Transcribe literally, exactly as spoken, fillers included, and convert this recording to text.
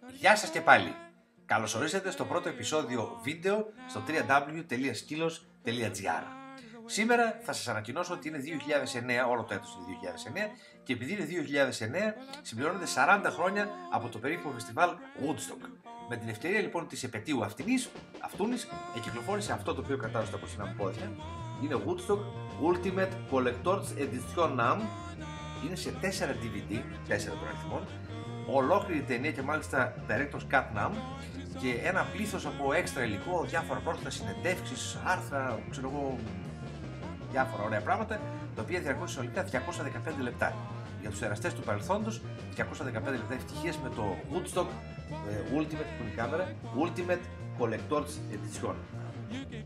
Γεια σας και πάλι. Καλώς ορίσατε στο πρώτο επεισόδιο βίντεο στο double-u double-u double-u τελεία skillos τελεία gr. Σήμερα θα σας ανακοινώσω ότι είναι δύο χιλιάδες εννέα, όλο το έτος είναι δύο χιλιάδες εννέα, και επειδή είναι δύο χιλιάδες εννέα συμπληρώνεται σαράντα χρόνια από το περίφημο φεστιβάλ Woodstock. Με την ευκαιρία λοιπόν της επετείου αυτής, αυτούνης, εκυκλοφόρησε αυτό το οποίο κρατάω στα μπροστινά μου πόδια. Είναι Woodstock Ultimate Collector's Edition Nam. Είναι σε τέσσερα ντι βι ντι, τέσσερα των αριθμών, ολόκληρη ταινία και μάλιστα Director's Cut Nam, και ένα πλήθος από έξτρα υλικό, διάφορα πρόσθετα συνεντεύξεις, άρθρα, ξέρω εγώ, διάφορα ωραία πράγματα, τα οποία διαρκούν συνολικά διακόσια δεκαπέντε λεπτά. Για τους εραστές του παρελθόντος, διακόσια δεκαπέντε λεπτά ευτυχίες με το Woodstock ε, Ultimate, που είναι η κάμερα, Ultimate Collector's Edition.